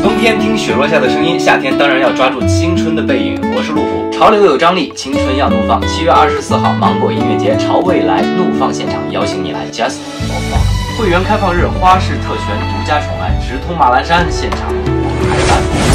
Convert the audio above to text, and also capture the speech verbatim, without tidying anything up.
冬天听雪落下的声音，夏天当然要抓住青春的背影。我是路虎，潮流有张力，青春要怒放。七月二十四号，芒果音乐节潮未来怒放现场，邀请你来 Just for Fun。会员开放日，花式特权，独家宠爱，直通马栏山，现场海版。